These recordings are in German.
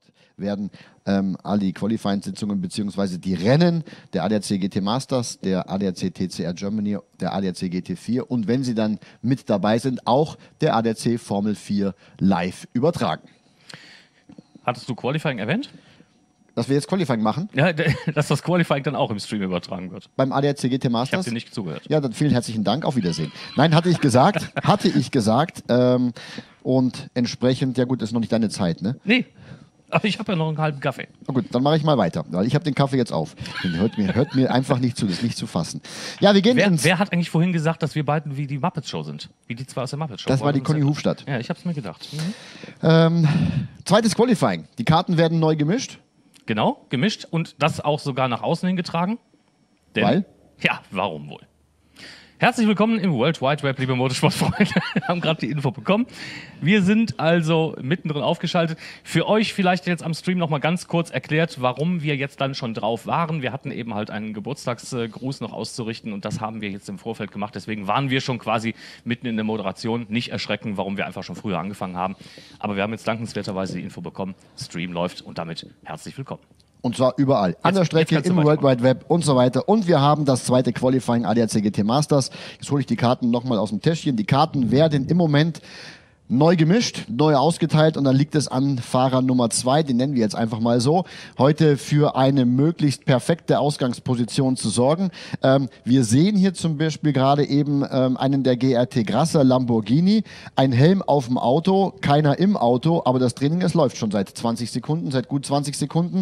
werden all die Qualifying-Sitzungen bzw. die Rennen der ADAC GT Masters, der ADAC TCR Germany, der ADAC GT4 und wenn Sie dann mit dabei sind, auch der ADAC Formel 4 live übertragen. Hattest du Qualifying erwähnt? Dass wir jetzt Qualifying machen? Ja, dass das Qualifying dann auch im Stream übertragen wird. Beim ADAC GT Masters? Ich habe dir nicht zugehört. Ja, dann vielen herzlichen Dank. Auf Wiedersehen. Nein, hatte ich gesagt. Und entsprechend, ja gut, das ist noch nicht deine Zeit, ne? Nee, aber ich habe ja noch einen halben Kaffee. Na gut, dann mache ich mal weiter, weil ich habe den Kaffee jetzt auf. Hört mir einfach nicht zu, das ist nicht zu fassen. Ja, wir gehen wer hat eigentlich vorhin gesagt, dass wir beiden wie die Muppets Show sind? Wie die zwei aus der Muppets Show? Das war die Conny Hufstadt. Ja, ich habe es mir gedacht. Zweites Qualifying. Die Karten werden neu gemischt. Genau, gemischt und das auch sogar nach außen hin getragen. Denn, weil? Ja, warum wohl? Herzlich willkommen im World Wide Web, liebe Motorsportfreunde. Wir haben gerade die Info bekommen. Wir sind also mittendrin aufgeschaltet. Für euch vielleicht jetzt am Stream nochmal ganz kurz erklärt, warum wir jetzt dann schon drauf waren. Wir hatten eben halt einen Geburtstagsgruß noch auszurichten und das haben wir jetzt im Vorfeld gemacht. Deswegen waren wir schon quasi mitten in der Moderation. Nicht erschrecken, warum wir einfach schon früher angefangen haben. Aber wir haben jetzt dankenswerterweise die Info bekommen. Stream läuft und damit herzlich willkommen. Und zwar überall. An der Strecke, im World Wide Web und so weiter. Und wir haben das zweite Qualifying ADAC GT Masters. Jetzt hole ich die Karten nochmal aus dem Täschchen. Die Karten werden im Moment neu gemischt, neu ausgeteilt und dann liegt es an Fahrer Nummer 2, den nennen wir jetzt einfach mal so, heute für eine möglichst perfekte Ausgangsposition zu sorgen. Wir sehen hier zum Beispiel gerade eben einen der GRT Grasser Lamborghini, ein Helm auf dem Auto, keiner im Auto, aber das Training, es läuft schon seit 20 Sekunden, seit gut 20 Sekunden.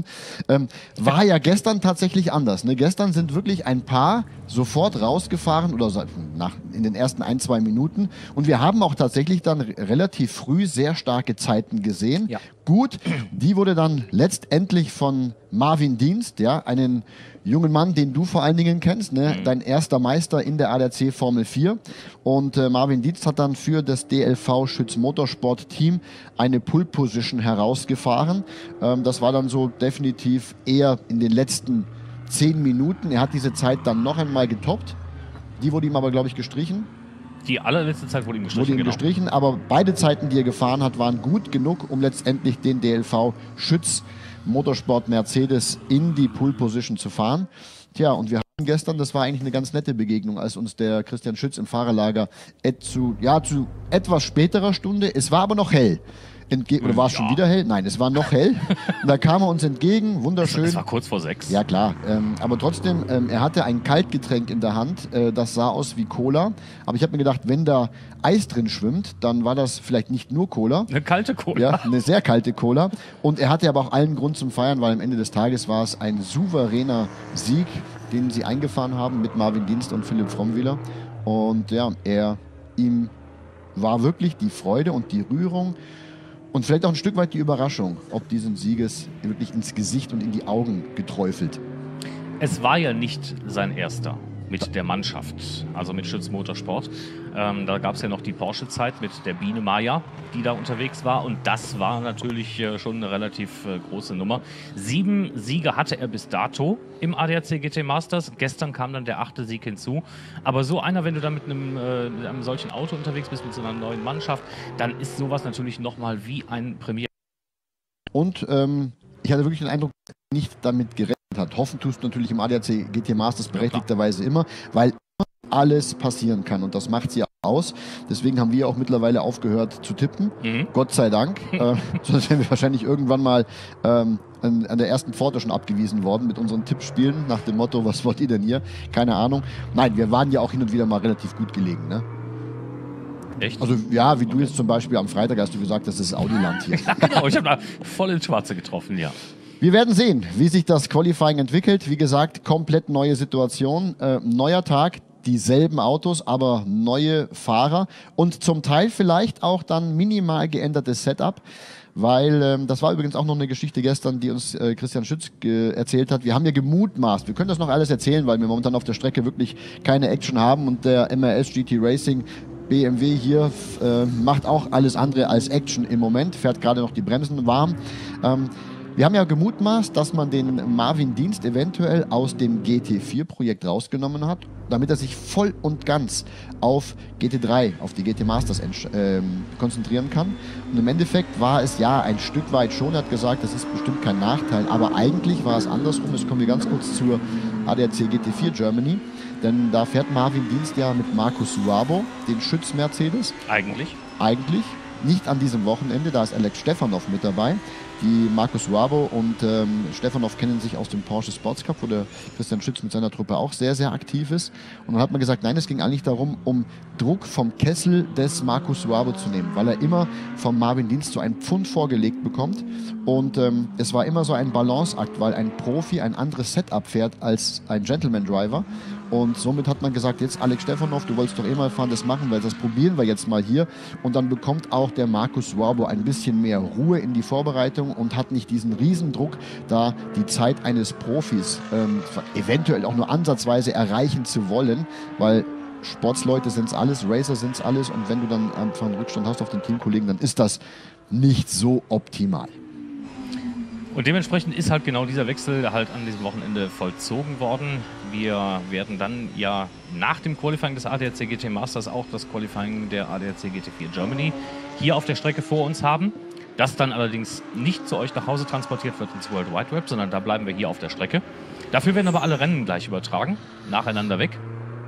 War ja gestern tatsächlich anders. Ne? Gestern sind wirklich ein paar sofort rausgefahren oder in den ersten 1-2 Minuten und wir haben auch tatsächlich dann relativ früh sehr starke Zeiten gesehen. Ja. Gut, die wurde dann letztendlich von Marvin Dienst, ja, einen jungen Mann, den du vor allen Dingen kennst, ne? Dein erster Meister in der ADAC Formel 4. Und Marvin Dienst hat dann für das DLV Schütz Motorsport Team eine Pole Position herausgefahren. Das war dann so definitiv eher in den letzten 10 Minuten. Er hat diese Zeit dann noch einmal getoppt. Die wurde ihm aber, glaube ich, gestrichen. Die allerletzte Zeit wurde ihm gestrichen. Aber beide Zeiten, die er gefahren hat, waren gut genug, um letztendlich den DLV Schütz Motorsport Mercedes in die Pole Position zu fahren. Tja, und wir hatten gestern, das war eigentlich eine ganz nette Begegnung, als uns der Christian Schütz im Fahrerlager zu etwas späterer Stunde, es war aber noch hell. Oder war es schon wieder hell? Nein, es war noch hell. Und da kam er uns entgegen, wunderschön. Es war kurz vor 6. Ja, klar. Aber trotzdem, er hatte ein Kaltgetränk in der Hand. Das sah aus wie Cola. Aber ich habe mir gedacht, wenn da Eis drin schwimmt, dann war das vielleicht nicht nur Cola. Eine kalte Cola. Ja, eine sehr kalte Cola. Und er hatte aber auch allen Grund zum Feiern, weil am Ende des Tages war es ein souveräner Sieg, den sie eingefahren haben mit Marvin Dienst und Philipp Frommwieler. Und ja, ihm war wirklich die Freude und die Rührung und vielleicht auch ein Stück weit die Überraschung, ob diesen Sieges wirklich ins Gesicht und in die Augen geträufelt. Es war ja nicht sein erster mit der Mannschaft, also mit Schütz Motorsport. Da gab es ja noch die Porsche-Zeit mit der Biene Maya, die da unterwegs war. Und das war natürlich schon eine relativ große Nummer. 7 Siege hatte er bis dato im ADAC GT Masters. Gestern kam dann der 8. Sieg hinzu. Aber so einer, wenn du da mit einem solchen Auto unterwegs bist, mit so einer neuen Mannschaft, dann ist sowas natürlich nochmal wie ein Premiere. Und ich hatte wirklich den Eindruck, nicht damit gerechnet hat. Hoffen tust du natürlich im ADAC GT Masters berechtigterweise immer, weil alles passieren kann und das macht sie aus. Deswegen haben wir auch mittlerweile aufgehört zu tippen. Gott sei Dank. Sonst wären wir wahrscheinlich irgendwann mal an der ersten Pforte schon abgewiesen worden mit unseren Tippspielen nach dem Motto, was wollt ihr denn hier? Keine Ahnung. Nein, wir waren ja auch hin und wieder mal relativ gut gelegen, ne? Echt? Also ja, wie du jetzt zum Beispiel am Freitag hast du gesagt, das ist Audiland hier. Ja, genau, ich habe da voll ins Schwarze getroffen, ja. Wir werden sehen, wie sich das Qualifying entwickelt. Wie gesagt, komplett neue Situation, neuer Tag, dieselben Autos, aber neue Fahrer und zum Teil vielleicht auch dann minimal geändertes Setup. Weil das war übrigens auch noch eine Geschichte gestern, die uns Christian Schütz erzählt hat. Wir haben ja gemutmaßt, wir können das noch alles erzählen, weil wir momentan auf der Strecke wirklich keine Action haben und der MRS GT Racing BMW hier macht auch alles andere als Action im Moment, fährt gerade noch die Bremsen warm. Wir haben ja gemutmaßt, dass man den Marvin Dienst eventuell aus dem GT4-Projekt rausgenommen hat, damit er sich voll und ganz auf GT3, auf die GT Masters konzentrieren kann. Und im Endeffekt war es ja ein Stück weit schon, er hat gesagt, das ist bestimmt kein Nachteil, aber eigentlich war es andersrum. Jetzt kommen wir ganz kurz zur ADAC GT4 Germany, denn da fährt Marvin Dienst ja mit Markus Suabo, den Schütz-Mercedes. Eigentlich. Nicht an diesem Wochenende, da ist Alex Stefanov mit dabei. Die Markus Suabo und Stefanov kennen sich aus dem Porsche Sports Cup, wo der Christian Schütz mit seiner Truppe auch sehr, sehr aktiv ist. Und dann hat man gesagt, nein, es ging eigentlich darum, um Druck vom Kessel des Markus Suabo zu nehmen, weil er immer vom Marvin Dienst so ein Pfund vorgelegt bekommt. Und es war immer so ein Balanceakt, weil ein Profi ein anderes Setup fährt als ein Gentleman-Driver. Und somit hat man gesagt, jetzt Alex Stefanov, du wolltest doch eh mal fahren, das machen wir, das probieren wir jetzt mal hier. Und dann bekommt auch der Markus Suabo ein bisschen mehr Ruhe in die Vorbereitung und hat nicht diesen Riesendruck, da die Zeit eines Profis eventuell auch nur ansatzweise erreichen zu wollen, weil Sportsleute sind es alles, Racer sind es alles, und wenn du dann einfach einen Rückstand hast auf den Teamkollegen, dann ist das nicht so optimal. Und dementsprechend ist halt genau dieser Wechsel halt an diesem Wochenende vollzogen worden. Wir werden dann ja nach dem Qualifying des ADAC GT Masters auch das Qualifying der ADAC GT4 Germany hier auf der Strecke vor uns haben. Das dann allerdings nicht zu euch nach Hause transportiert wird ins World Wide Web, sondern da bleiben wir hier auf der Strecke. Dafür werden aber alle Rennen gleich übertragen, nacheinander weg.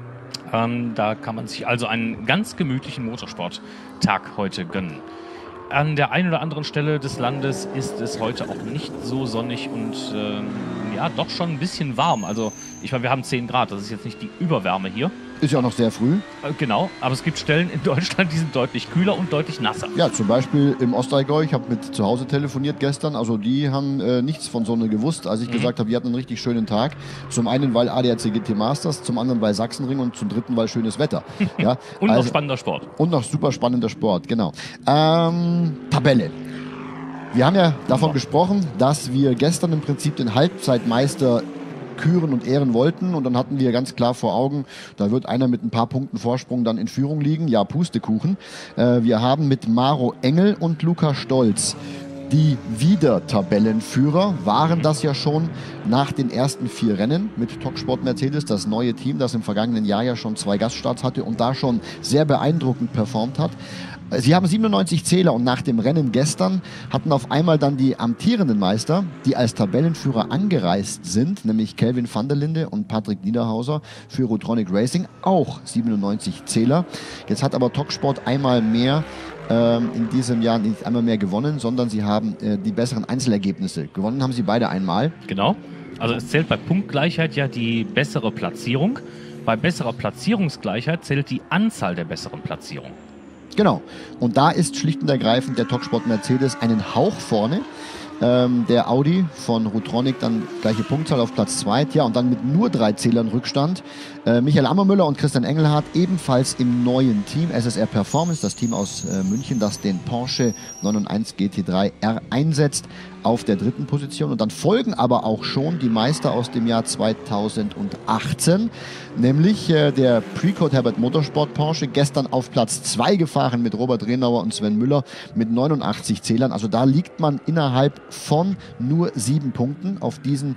Da kann man sich also einen ganz gemütlichen Motorsporttag heute gönnen. An der einen oder anderen Stelle des Landes ist es heute auch nicht so sonnig und ja, doch schon ein bisschen warm. Also, ich meine, wir haben 10 Grad, das ist jetzt nicht die Überwärme hier. Ist ja auch noch sehr früh. Genau, aber es gibt Stellen in Deutschland, die sind deutlich kühler und deutlich nasser. Ja, zum Beispiel im Ostallgäu. Ich habe mit zu Hause telefoniert gestern. Also die haben nichts von Sonne gewusst, als ich gesagt habe, wir hatten einen richtig schönen Tag. Zum einen, weil ADAC GT Masters, zum anderen, weil Sachsenring und zum dritten, weil schönes Wetter. Ja, und noch spannender Sport. Und noch super spannender Sport, genau. Tabelle. Wir haben ja davon gesprochen, dass wir gestern im Prinzip den Halbzeitmeister küren und ehren wollten, und dann hatten wir ganz klar vor Augen, da wird einer mit ein paar Punkten Vorsprung dann in Führung liegen. Ja, Pustekuchen. Wir haben mit Maro Engel und Luca Stolz die Wieder-Tabellenführer, waren das ja schon nach den ersten 4 Rennen mit Toksport Mercedes, das neue Team, das im vergangenen Jahr ja schon 2 Gaststarts hatte und da schon sehr beeindruckend performt hat. Sie haben 97 Zähler, und nach dem Rennen gestern hatten auf einmal dann die amtierenden Meister, die als Tabellenführer angereist sind, nämlich Kelvin van der Linde und Patrick Niederhauser für Rotronic Racing, auch 97 Zähler. Jetzt hat aber Toksport einmal mehr in diesem Jahr nicht einmal mehr gewonnen, sondern sie haben die besseren Einzelergebnisse. Gewonnen haben sie beide einmal. Genau. Also es zählt bei Punktgleichheit ja die bessere Platzierung. Bei besserer Platzierungsgleichheit zählt die Anzahl der besseren Platzierungen. Genau. Und da ist schlicht und ergreifend der Toksport Mercedes einen Hauch vorne. Der Audi von Rotronic dann gleiche Punktzahl auf Platz 2. Ja, und dann mit nur 3 Zählern Rückstand. Michael Ammermüller und Christian Engelhardt ebenfalls im neuen Team SSR Performance, das Team aus München, das den Porsche 991 GT3 R einsetzt, auf der 3. Position. Und dann folgen aber auch schon die Meister aus dem Jahr 2018, nämlich der Precoat Herbert Motorsport Porsche, gestern auf Platz 2 gefahren mit Robert Renauer und Sven Müller mit 89 Zählern. Also da liegt man innerhalb von nur 7 Punkten auf diesen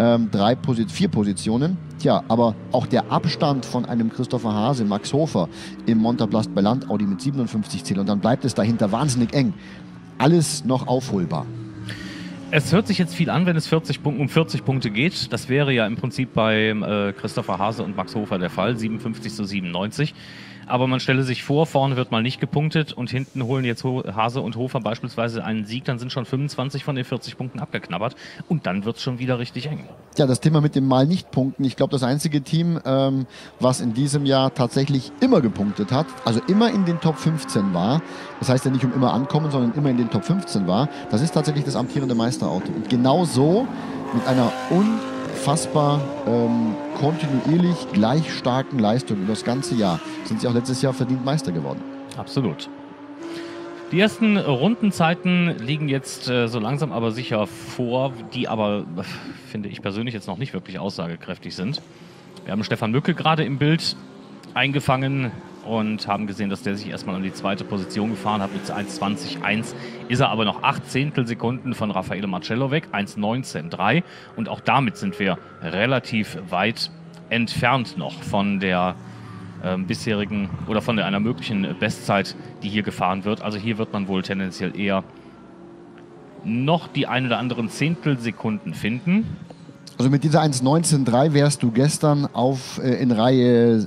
4 Positionen. Tja, aber auch der Abstand von einem Christopher Hase, Max Hofer im Montaplast bei Land Audi mit 57 Zählern, und dann bleibt es dahinter wahnsinnig eng. Alles noch aufholbar. Es hört sich jetzt viel an, wenn es um 40 Punkte geht. Das wäre ja im Prinzip bei Christopher Hase und Max Hofer der Fall, 57 zu 97. Aber man stelle sich vor, vorne wird mal nicht gepunktet und hinten holen jetzt Hase und Hofer beispielsweise einen Sieg, dann sind schon 25 von den 40 Punkten abgeknabbert und dann wird es schon wieder richtig eng. Ja, das Thema mit dem Mal nicht punkten. Ich glaube, das einzige Team, was in diesem Jahr tatsächlich immer gepunktet hat, also immer in den Top 15 war, das heißt ja nicht immer ankommen, sondern immer in den Top 15 war, das ist tatsächlich das amtierende Meisterauto. Und genau so mit einer unfassbar kontinuierlich gleich starken Leistung über das ganze Jahr sind sie auch letztes Jahr verdient Meister geworden. Absolut. Die ersten Rundenzeiten liegen jetzt so langsam aber sicher vor, die aber, finde ich persönlich, jetzt noch nicht wirklich aussagekräftig sind. Wir haben Stefan Mücke gerade im Bild eingefangen und haben gesehen, dass der sich erstmal an die zweite Position gefahren hat mit 1,20,1. Ist er aber noch 8 Zehntelsekunden von Raffaele Marcello weg, 1,19,3. Und auch damit sind wir relativ weit entfernt noch von der bisherigen oder von einer möglichen Bestzeit, die hier gefahren wird. Also hier wird man wohl tendenziell eher noch die ein oder anderen Zehntelsekunden finden. Also mit dieser 1,19,3 wärst du gestern in Reihe,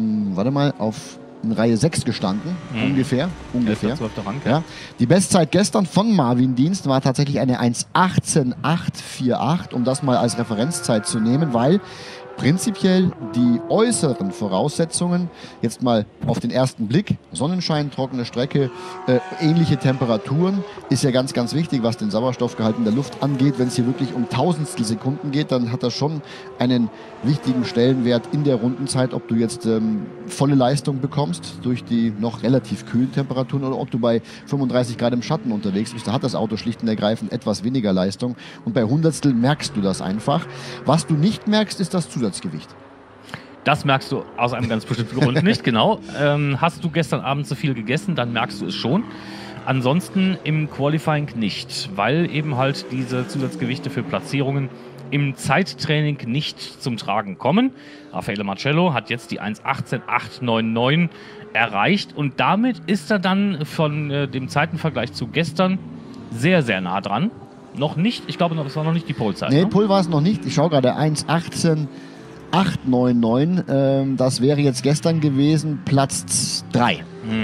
in Reihe 6 gestanden, ungefähr. 12. Rang, ja. Die Bestzeit gestern von Marvin Dienst war tatsächlich eine 1,18,848, um das mal als Referenzzeit zu nehmen, weil prinzipiell die äußeren Voraussetzungen, jetzt mal auf den ersten Blick, Sonnenschein, trockene Strecke, ähnliche Temperaturen, ist ja ganz, ganz wichtig, was den Sauerstoffgehalt in der Luft angeht. Wenn es hier wirklich um Tausendstel Sekunden geht, dann hat das schon einen wichtigen Stellenwert in der Rundenzeit, ob du jetzt volle Leistung bekommst durch die noch relativ kühlen Temperaturen oder ob du bei 35 Grad im Schatten unterwegs bist. Da hat das Auto schlicht und ergreifend etwas weniger Leistung und bei Hundertstel merkst du das einfach. Was du nicht merkst, ist das Zusatzgewicht. Das merkst du aus einem ganz bestimmten Grund nicht, genau. Hast du gestern Abend zu viel gegessen, dann merkst du es schon. Ansonsten im Qualifying nicht, weil eben halt diese Zusatzgewichte für Platzierungen im Zeittraining nicht zum Tragen kommen. Raffaele Marcello hat jetzt die 1,18,899 erreicht und damit ist er dann von dem Zeitenvergleich zu gestern sehr, sehr nah dran. Noch nicht, ich glaube, das war noch nicht die Polezeit. Nee, Pole war es noch nicht. Ich schaue gerade 1,18,899. Das wäre jetzt gestern gewesen, Platz 3.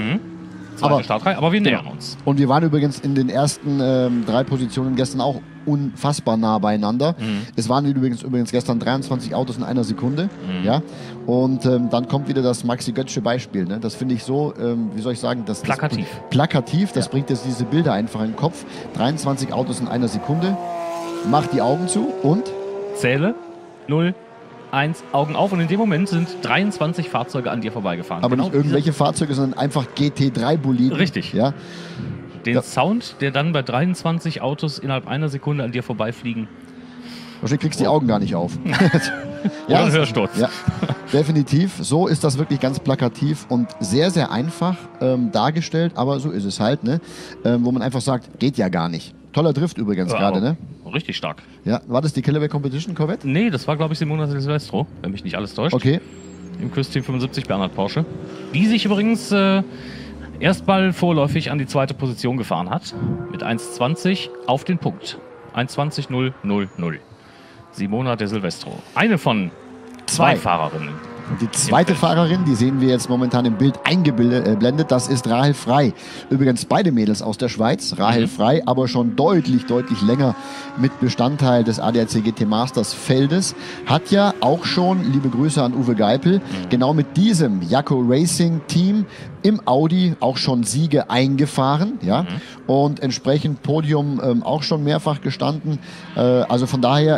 Zweite Startreihe, aber wir nähern uns. Und wir waren übrigens in den ersten 3 Positionen gestern auch unfassbar nah beieinander. Es waren übrigens gestern 23 Autos in einer Sekunde. Ja? Und dann kommt wieder das Maxi Götzsche Beispiel. Ne? Das finde ich so, wie soll ich sagen, plakativ. Das bringt jetzt diese Bilder einfach in den Kopf. 23 Autos in einer Sekunde. Mach die Augen zu und zähle 0, 1, Augen auf und in dem Moment sind 23 Fahrzeuge an dir vorbeigefahren. Aber genau nicht irgendwelche Fahrzeuge, sondern einfach GT3-Boliden. Richtig. Ja? Den Sound, der dann bei 23 Autos innerhalb einer Sekunde an dir vorbeifliegen. Wahrscheinlich kriegst du die Augen gar nicht auf. Oder ein Hörsturz. Ja, definitiv. So ist das wirklich ganz plakativ und sehr, sehr einfach dargestellt, aber so ist es halt, ne? Wo man einfach sagt, geht ja gar nicht. Toller Drift übrigens gerade, ne? Richtig stark. Ja, war das die Callaway Competition Corvette? Nee, das war, glaube ich, Simona Silvestro, wenn mich nicht alles täuscht. Okay. Im Quiz-Team 75 Bernhard Porsche. Die sich übrigens erstmal vorläufig an die zweite Position gefahren hat. Mit 1,20 auf den Punkt. 1,20,000. Simona de Silvestro. Eine von 2 Fahrerinnen. Und die zweite Fahrerin, die sehen wir jetzt momentan im Bild eingeblendet, das ist Rahel Frey. Übrigens beide Mädels aus der Schweiz. Rahel Frey, aber schon deutlich länger mit Bestandteil des ADAC GT Masters Feldes. Hat ja auch schon, liebe Grüße an Uwe Geipel, genau mit diesem Jaco Racing Team im Audi auch schon Siege eingefahren. Ja? Und entsprechend Podium auch schon mehrfach gestanden. Also von daher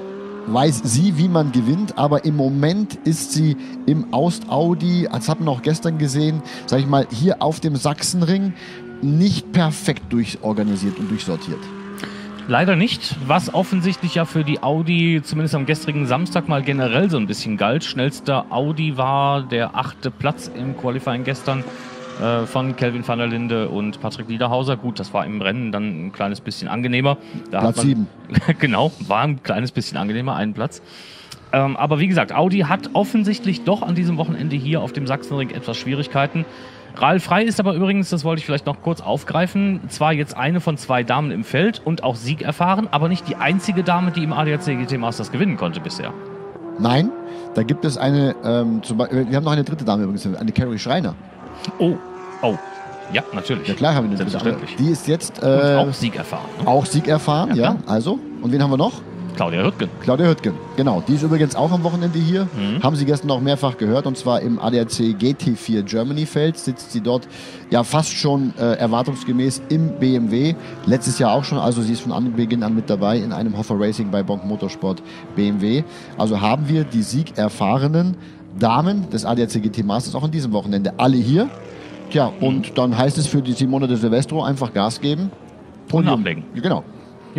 weiß sie, wie man gewinnt, aber im Moment ist sie im Audi, das hat man auch gestern gesehen, sag ich mal, hier auf dem Sachsenring nicht perfekt durchorganisiert und durchsortiert. Leider nicht, was offensichtlich ja für die Audi zumindest am gestrigen Samstag mal generell so ein bisschen galt. Schnellster Audi war der 8. Platz im Qualifying gestern von Kelvin van der Linde und Patrick Niederhauser. Gut, das war im Rennen dann ein kleines bisschen angenehmer. Platz 7. Genau, war ein kleines bisschen angenehmer, einen Platz. Aber wie gesagt, Audi hat offensichtlich doch an diesem Wochenende hier auf dem Sachsenring etwas Schwierigkeiten. Rahel Frey ist aber übrigens, das wollte ich vielleicht noch kurz aufgreifen, zwar jetzt eine von 2 Damen im Feld und auch Sieg erfahren, aber nicht die einzige Dame, die im ADAC GT Masters gewinnen konnte bisher. Nein, da gibt es eine, wir haben noch eine dritte Dame übrigens, eine Carrie Schreiner. Oh, ja, natürlich. Ja klar haben wir eine dritte Dame. Die ist jetzt auch Sieg erfahren. Ne? Auch Sieg erfahren, ja. Also, und wen haben wir noch? Claudia Hürtgen, genau. Die ist übrigens auch am Wochenende hier. Haben Sie gestern auch mehrfach gehört. Und zwar im ADAC GT4 Germany Feld sitzt sie dort ja fast schon erwartungsgemäß im BMW. Letztes Jahr auch schon. Also sie ist von Anbeginn an mit dabei in einem Hoffer Racing bei Bonk Motorsport BMW. Also haben wir die siegerfahrenen Damen des ADAC GT Masters auch an diesem Wochenende alle hier. Tja, und dann heißt es für die Simona de Silvestro einfach Gas geben. Und nachlegen. Genau. Ja.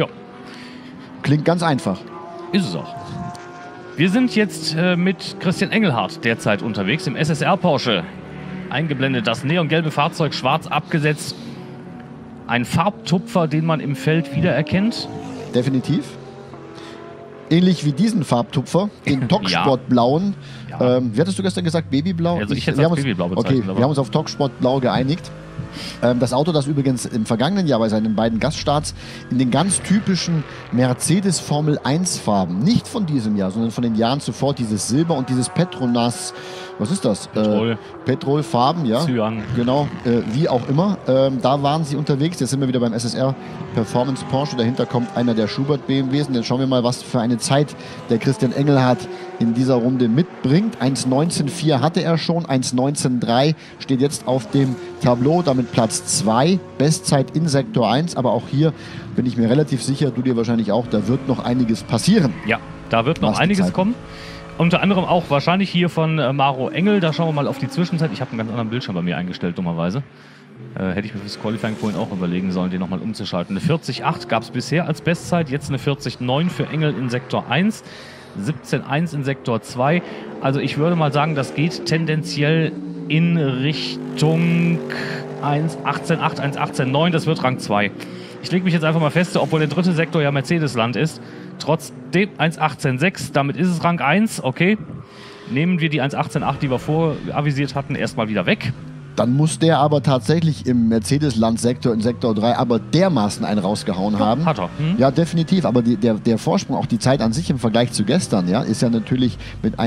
Klingt ganz einfach. Ist es auch. Wir sind jetzt mit Christian Engelhardt derzeit unterwegs im SSR Porsche eingeblendet. Das neongelbe Fahrzeug schwarz abgesetzt. Ein Farbtupfer, den man im Feld wiedererkennt. Definitiv. Ähnlich wie diesen Farbtupfer, den Toksport-blauen. Ja. Wie hattest du gestern gesagt? Babyblau? Also ich hätte es als Babyblau bezeichnet. Okay, wir haben uns auf Toksport-blau geeinigt. Das Auto, das übrigens im vergangenen Jahr bei seinen beiden Gaststarts in den ganz typischen Mercedes Formel 1 Farben, nicht von diesem Jahr, sondern von den Jahren zuvor, dieses Silber und dieses Petronas, was ist das? Petrolfarben, ja. Cyan. Genau, wie auch immer. Da waren sie unterwegs. Jetzt sind wir wieder beim SSR Performance Porsche. Dahinter kommt einer der Schubert BMWs. Und jetzt schauen wir mal, was für eine Zeit der Christian Engelhardt in dieser Runde mitbringt. 1:19,4 hatte er schon, 1:19,3 steht jetzt auf dem Tableau, damit Platz 2, Bestzeit in Sektor 1, aber auch hier bin ich mir relativ sicher, du dir wahrscheinlich auch, da wird noch einiges passieren. Ja, da wird noch einiges kommen. Unter anderem auch wahrscheinlich hier von Maro Engel, da schauen wir mal auf die Zwischenzeit. Ich habe einen ganz anderen Bildschirm bei mir eingestellt, dummerweise. Hätte ich mir fürs Qualifying vorhin auch überlegen sollen, den nochmal umzuschalten. Eine 40,8 gab es bisher als Bestzeit, jetzt eine 40,9 für Engel in Sektor 1. 17,1 in Sektor 2. Also ich würde mal sagen, das geht tendenziell in Richtung 1,18,8, 1,18,9. Das wird Rang 2. Ich lege mich jetzt einfach mal fest, obwohl der dritte Sektor ja Mercedes-Land ist. Trotzdem 1,18,6. Damit ist es Rang 1. Okay. Nehmen wir die 1,18,8, die wir voravisiert hatten, erstmal wieder weg. Dann muss der aber tatsächlich im Mercedes-Land-Sektor in Sektor 3 aber dermaßen einen rausgehauen haben. Hat er. Ja, definitiv. Aber der Vorsprung, auch die Zeit an sich im Vergleich zu gestern, ja, ist ja natürlich mit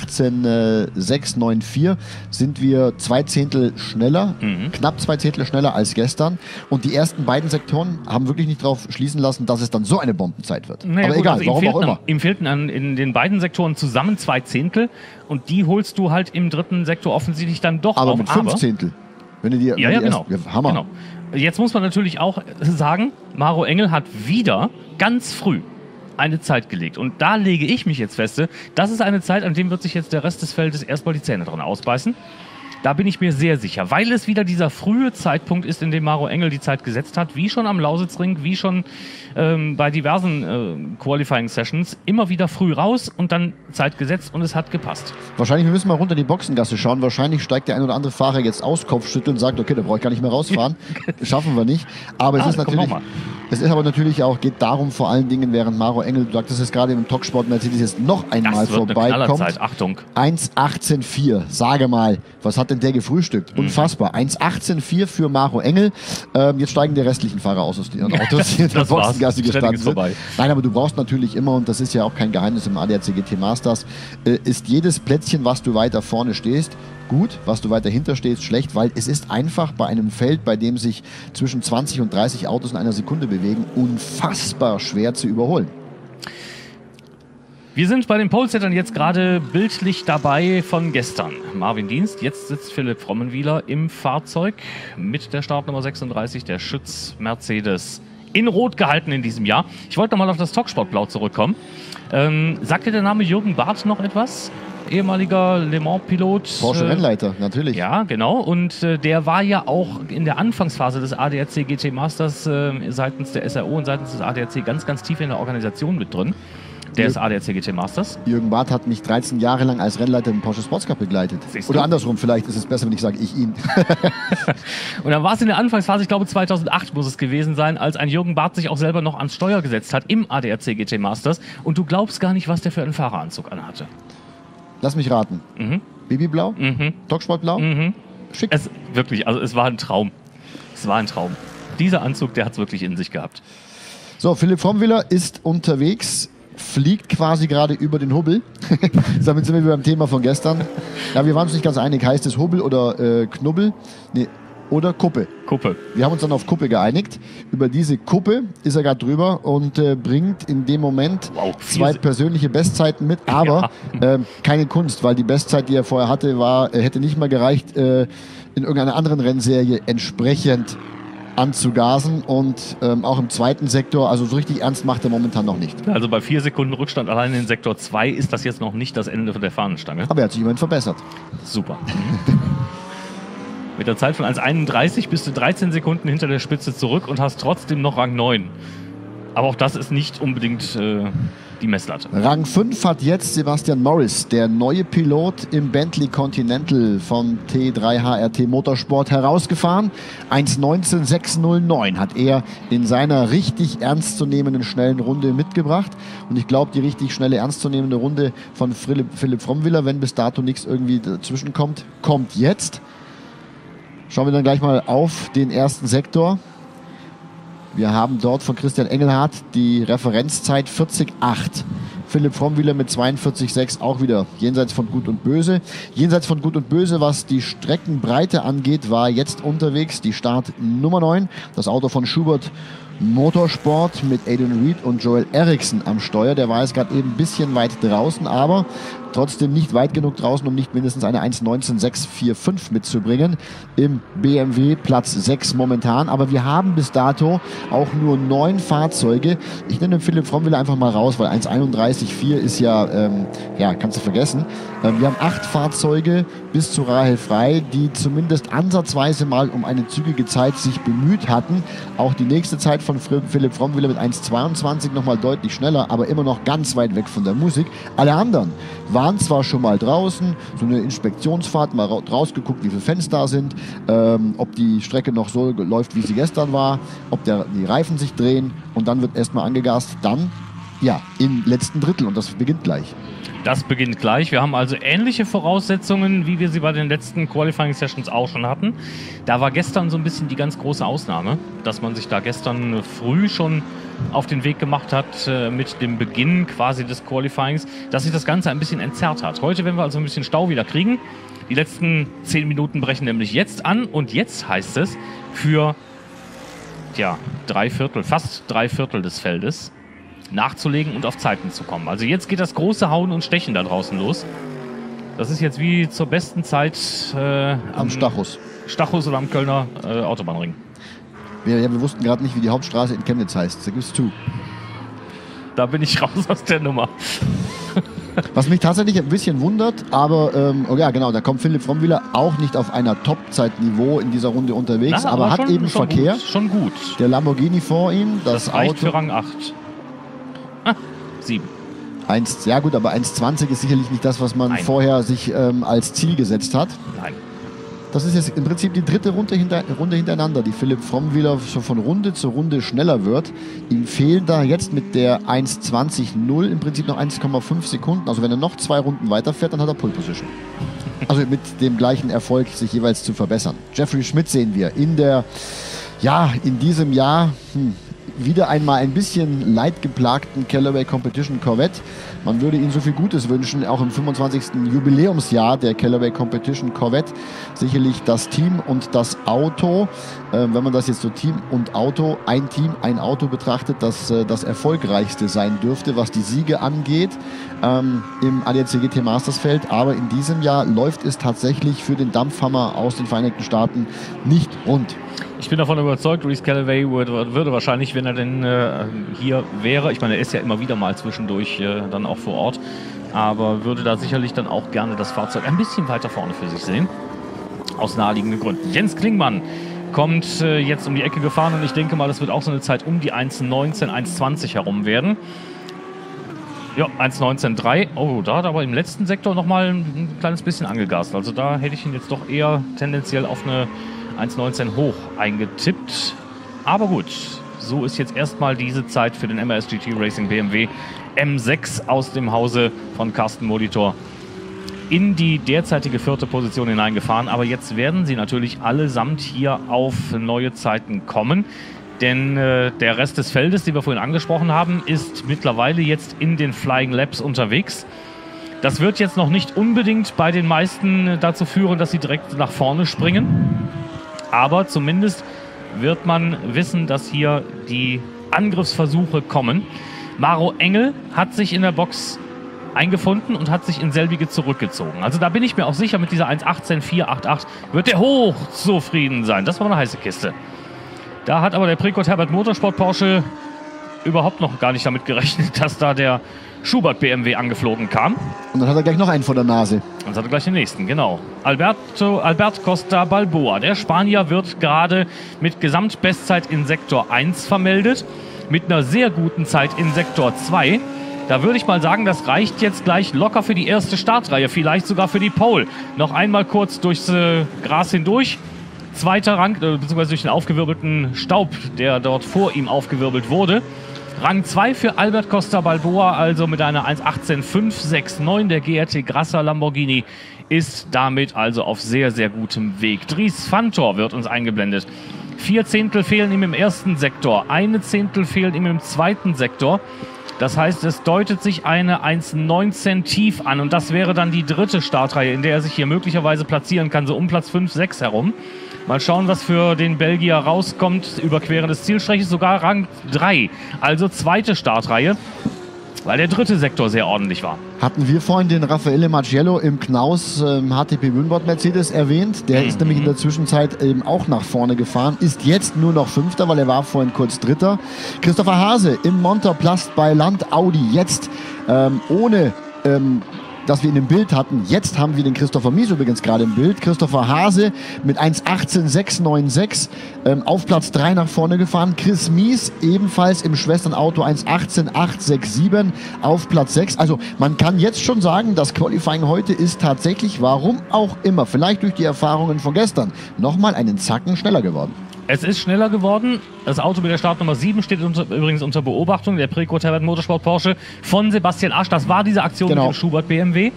1:18,694 sind wir 2 Zehntel schneller, knapp 2 Zehntel schneller als gestern. Und die ersten beiden Sektoren haben wirklich nicht darauf schließen lassen, dass es dann so eine Bombenzeit wird. Naja, aber gut, egal, also warum auch immer. Ihm fehlten in den beiden Sektoren zusammen 2 Zehntel. Und die holst du halt im dritten Sektor offensichtlich dann doch aber auf. mit 5 Zehntel. Wenn du dir, Genau. Hammer. Genau. Jetzt muss man natürlich auch sagen, Maro Engel hat wieder ganz früh eine Zeit gelegt. Und da lege ich mich jetzt fest, das ist eine Zeit, an dem wird sich jetzt der Rest des Feldes erstmal die Zähne dran ausbeißen. Da bin ich mir sehr sicher, weil es wieder dieser frühe Zeitpunkt ist, in dem Maro Engel die Zeit gesetzt hat, wie schon am Lausitzring, wie schon bei diversen Qualifying-Sessions, immer wieder früh raus und dann Zeit gesetzt und es hat gepasst. Wahrscheinlich, wir müssen mal runter die Boxengasse schauen, wahrscheinlich steigt der ein oder andere Fahrer jetzt aus, Kopfschütteln und sagt, okay, da brauche ich gar nicht mehr rausfahren, schaffen wir nicht. Aber es ist natürlich, es ist aber natürlich auch, geht darum vor allen Dingen, während Maro Engel, du sagtest es gerade im Talksport Mercedes jetzt noch einmal vorbeikommt. Achtung. 1:18,4, sage mal, was hat denn der gefrühstückt? Unfassbar. 1:18,4 für Maro Engel. Jetzt steigen die restlichen Fahrer aus ihren Autos, die in der Boxengasse gestanden sind. Nein, aber du brauchst natürlich immer, und das ist ja auch kein Geheimnis im ADAC GT Masters, ist jedes Plätzchen, was du weiter vorne stehst, gut, was du weiter hinter stehst, schlecht, weil es ist einfach bei einem Feld, bei dem sich zwischen 20 und 30 Autos in einer Sekunde bewegen, unfassbar schwer zu überholen. Wir sind bei den Polesettern jetzt gerade bildlich dabei von gestern. Marvin Dienst, jetzt sitzt Philipp Frommenwieler im Fahrzeug mit der Startnummer 36, der Schütz Mercedes. In Rot gehalten in diesem Jahr. Ich wollte nochmal auf das Toksport-Blau zurückkommen. Sagt dir der Name Jürgen Barth noch etwas? Ehemaliger Le Mans-Pilot. Porsche-Rennleiter, natürlich. Ja, genau. Und der war ja auch in der Anfangsphase des ADAC GT Masters seitens der SRO und seitens des ADAC ganz, ganz tief in der Organisation mit drin. Der ist ADAC GT Masters. Jürgen Barth hat mich 13 Jahre lang als Rennleiter im Porsche Sports Cup begleitet. Oder andersrum, vielleicht ist es besser, wenn ich sage, ich ihn. Und dann war es in der Anfangsphase, ich glaube 2008 muss es gewesen sein, als ein Jürgen Barth sich auch selber noch ans Steuer gesetzt hat im ADAC GT Masters. Und du glaubst gar nicht, was der für einen Fahreranzug anhatte. Lass mich raten. Babyblau? Toksportblau? Schick. Wirklich, also es war ein Traum. Es war ein Traum. Dieser Anzug, der hat es wirklich in sich gehabt. So, Philipp Frommenwieler ist unterwegs, fliegt quasi gerade über den Hubbel. Damit sind wir beim Thema von gestern. Ja, wir waren uns nicht ganz einig. Heißt es Hubbel oder Knubbel? Nee, oder Kuppe. Kuppe. Wir haben uns dann auf Kuppe geeinigt. Über diese Kuppe ist er gerade drüber und bringt in dem Moment 2 persönliche Bestzeiten mit, aber keine Kunst, weil die Bestzeit, die er vorher hatte, hätte nicht mal gereicht, in irgendeiner anderen Rennserie entsprechend anzugasen und auch im zweiten Sektor, also so richtig ernst macht er momentan noch nicht. Also bei 4 Sekunden Rückstand allein in Sektor 2 ist das jetzt noch nicht das Ende der Fahnenstange. Aber er hat sich immerhin verbessert. Super. Mit der Zeit von 1:31 bist du 13 Sekunden hinter der Spitze zurück und hast trotzdem noch Rang 9. Aber auch das ist nicht unbedingt die Messlatte. Rang 5 hat jetzt Sebastian Morris, der neue Pilot im Bentley Continental von T3 HRT Motorsport, herausgefahren. 1:19,609 hat er in seiner richtig ernstzunehmenden schnellen Runde mitgebracht. Und ich glaube, die richtig schnelle ernstzunehmende Runde von Philipp Frommwiller, wenn bis dato nichts irgendwie dazwischen kommt, kommt jetzt. Schauen wir dann gleich mal auf den ersten Sektor. Wir haben dort von Christian Engelhardt die Referenzzeit 40,8. Philipp Frommwiller mit 42,6 auch wieder jenseits von Gut und Böse. Jenseits von Gut und Böse, was die Streckenbreite angeht, war jetzt unterwegs die Startnummer 9. Das Auto von Schubert Motorsport mit Adrian Reed und Joel Eriksson am Steuer. Der war jetzt gerade eben ein bisschen weit draußen, aber trotzdem nicht weit genug draußen, um nicht mindestens eine 1:19,645 mitzubringen. Im BMW Platz 6 momentan. Aber wir haben bis dato auch nur 9 Fahrzeuge. Ich nenne den Philipp Frommwiller einfach mal raus, weil 1:31,4 ist ja, kannst du vergessen. Wir haben 8 Fahrzeuge bis zu Rahel Frey, die zumindest ansatzweise mal um eine zügige Zeit sich bemüht hatten. Auch die nächste Zeit von Philipp Frommwiller mit 1:22 nochmal deutlich schneller, aber immer noch ganz weit weg von der Musik. Alle anderen waren zwar schon mal draußen, so eine Inspektionsfahrt, mal rausgeguckt, wie viele Fans da sind, ob die Strecke noch so läuft, wie sie gestern war, ob die Reifen sich drehen und dann wird erstmal angegast, dann ja, im letzten Drittel und das beginnt gleich. Das beginnt gleich. Wir haben also ähnliche Voraussetzungen, wie wir sie bei den letzten Qualifying Sessions auch schon hatten. Da war gestern so ein bisschen die ganz große Ausnahme, dass man sich da gestern früh schon auf den Weg gemacht hat mit dem Beginn quasi des Qualifyings, dass sich das Ganze ein bisschen entzerrt hat. Heute werden wir also ein bisschen Stau wieder kriegen. Die letzten 10 Minuten brechen nämlich jetzt an und jetzt heißt es für fast 3/4 des Feldes nachzulegen und auf Zeiten zu kommen. Also jetzt geht das große Hauen und Stechen da draußen los. Das ist jetzt wie zur besten Zeit am Stachus oder am Kölner Autobahnring. Wir wussten gerade nicht, wie die Hauptstraße in Chemnitz heißt. Da gibst du. Da bin ich raus aus der Nummer. Was mich tatsächlich ein bisschen wundert, aber da kommt Philipp Frommwiller auch nicht auf einer Top-Zeitniveau in dieser Runde unterwegs, aber hat eben Verkehr. Gut, schon gut. Der Lamborghini vor ihm, das reicht Auto für Rang 8. 7. Ja gut, aber 1:20 ist sicherlich nicht das, was man vorher sich als Ziel gesetzt hat. Nein. Das ist jetzt im Prinzip die dritte Runde hintereinander, die Philipp Frommwiller schon von Runde zu Runde schneller wird. Ihm fehlen da jetzt mit der 1:20,0 im Prinzip noch 1,5 Sekunden. Also wenn er noch 2 Runden weiterfährt, dann hat er Pole Position. Also mit dem gleichen Erfolg, sich jeweils zu verbessern. Jeffrey Schmidt sehen wir in diesem Jahr wieder einmal ein bisschen leidgeplagten Callaway Competition Corvette. Man würde ihnen so viel Gutes wünschen, auch im 25. Jubiläumsjahr der Callaway Competition Corvette. Sicherlich das Team und das Auto, wenn man das jetzt so Team und Auto, ein Team, ein Auto betrachtet, das erfolgreichste sein dürfte, was die Siege angeht im ADAC GT Masters Feld. Aber in diesem Jahr läuft es tatsächlich für den Dampfhammer aus den Vereinigten Staaten nicht rund. Ich bin davon überzeugt, Reese Callaway würde wahrscheinlich, wenn er denn hier wäre, ich meine, er ist ja immer wieder mal zwischendurch dann auch vor Ort, aber würde da sicherlich dann auch gerne das Fahrzeug ein bisschen weiter vorne für sich sehen. Aus naheliegenden Gründen. Jens Klingmann kommt jetzt um die Ecke gefahren und ich denke mal, das wird auch so eine Zeit um die 1:19, 1:20 herum werden. Ja, 1:19,3. Oh, da hat aber im letzten Sektor nochmal ein kleines bisschen angegast. Also da hätte ich ihn jetzt doch eher tendenziell auf eine 1:19 hoch eingetippt. Aber gut, so ist jetzt erstmal diese Zeit für den MRS-GT Racing BMW M6 aus dem Hause von Carsten Molitor in die derzeitige 4. Position hineingefahren. Aber jetzt werden sie natürlich allesamt hier auf neue Zeiten kommen. Denn der Rest des Feldes, den wir vorhin angesprochen haben, ist mittlerweile jetzt in den Flying Laps unterwegs. Das wird jetzt noch nicht unbedingt bei den meisten dazu führen, dass sie direkt nach vorne springen. Aber zumindest wird man wissen, dass hier die Angriffsversuche kommen. Maro Engel hat sich in der Box eingefunden und hat sich in selbige zurückgezogen. Also da bin ich mir auch sicher, mit dieser 1:18,488 wird der hoch zufrieden sein. Das war eine heiße Kiste. Da hat aber der Precourt Herbert Motorsport Porsche überhaupt noch gar nicht damit gerechnet, dass da der Schubert BMW angeflogen kam. Und dann hat er gleich noch einen vor der Nase. Und dann hat er gleich den nächsten, genau. Albert Costa Balboa, der Spanier, wird gerade mit Gesamtbestzeit in Sektor 1 vermeldet, mit einer sehr guten Zeit in Sektor 2. Da würde ich mal sagen, das reicht jetzt gleich locker für die erste Startreihe, vielleicht sogar für die Pole. Noch einmal kurz durchs Gras hindurch. Zweiter Rang, beziehungsweise durch den aufgewirbelten Staub, der dort vor ihm aufgewirbelt wurde. Rang 2 für Albert Costa Balboa, also mit einer 1:18.569. Der GRT Grasser Lamborghini ist damit also auf sehr, sehr gutem Weg. Dries Fantor wird uns eingeblendet. 4 Zehntel fehlen ihm im ersten Sektor, 1 Zehntel fehlen ihm im zweiten Sektor. Das heißt, es deutet sich eine 1:19 tief an und das wäre dann die dritte Startreihe, in der er sich hier möglicherweise platzieren kann, so um Platz 5, 6 herum. Mal schauen, was für den Belgier rauskommt. Überqueren des Zielstreiches, sogar Rang 3, also zweite Startreihe, weil der dritte Sektor sehr ordentlich war. Hatten wir vorhin den Raffaele Marciello im Knaus HTP Winward Mercedes erwähnt. Der ist nämlich in der Zwischenzeit eben auch nach vorne gefahren, ist jetzt nur noch Fünfter, weil er war vorhin kurz Dritter. Christopher Hase im Monterplast bei Land Audi, jetzt ohne dass wir ihn im Bild hatten. Jetzt haben wir den Christopher Mies übrigens gerade im Bild. Christopher Hase mit 1:18.696 auf Platz 3 nach vorne gefahren. Chris Mies ebenfalls im Schwesternauto 1:18.867 auf Platz 6. Also man kann jetzt schon sagen, das Qualifying heute ist tatsächlich, warum auch immer, vielleicht durch die Erfahrungen von gestern, nochmal einen Zacken schneller geworden. Es ist schneller geworden. Das Auto mit der Startnummer 7 steht übrigens unter Beobachtung. Der Precourt Herbert Motorsport Porsche von Sebastian Asch. Das war diese Aktion mit dem Schubert BMW.